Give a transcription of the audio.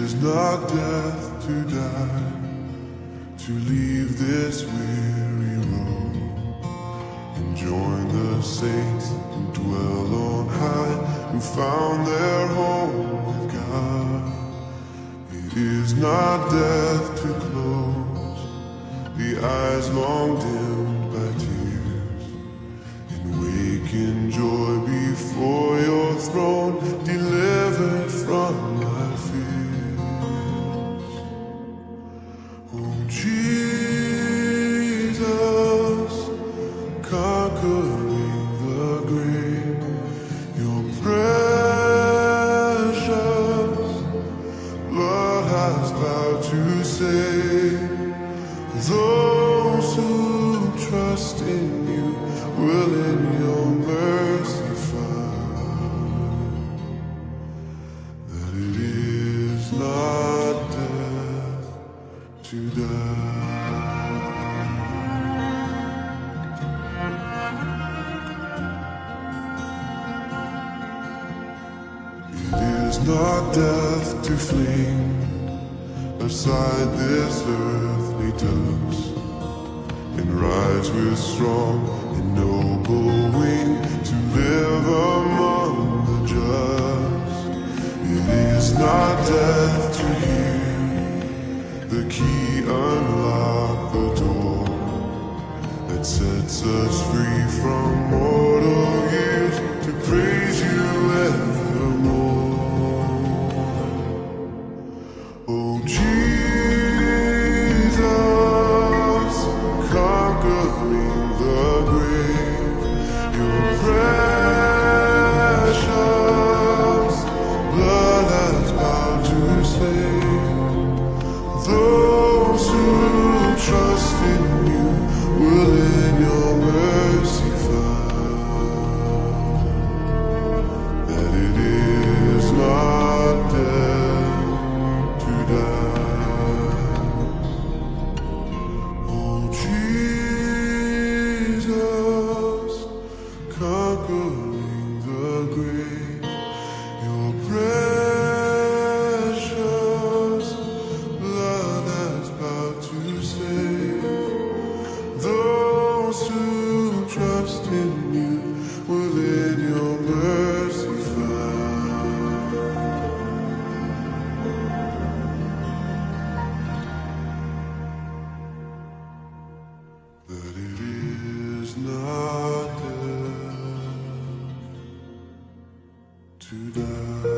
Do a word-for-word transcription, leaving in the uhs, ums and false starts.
is not death to die, to leave this weary road and join the saints who dwell on high, who found their home with God. It is not death to close the eyes long dimmed by tears, and wake in joy before your throne, delivered from my fears. Oh Jesus, conquering the grave, your precious blood has vowed to save. Those who trust in you will in your mercy find that it is not death to die. It is not death to fling aside this earthly dust and rise with strong and noble wing to live among the just. It is not death to hear the key unlock the door that sets us free from mortal years to praise you evermore. Oh Jesus, conquering the grave, your precious blood has vowed to save. Those who trust in you will in your mercy find that it is not death to die. Oh Jesus, conquering the grave, your precious blood has vowed to save. Those who trust in you will in your mercy find that it is not death to die.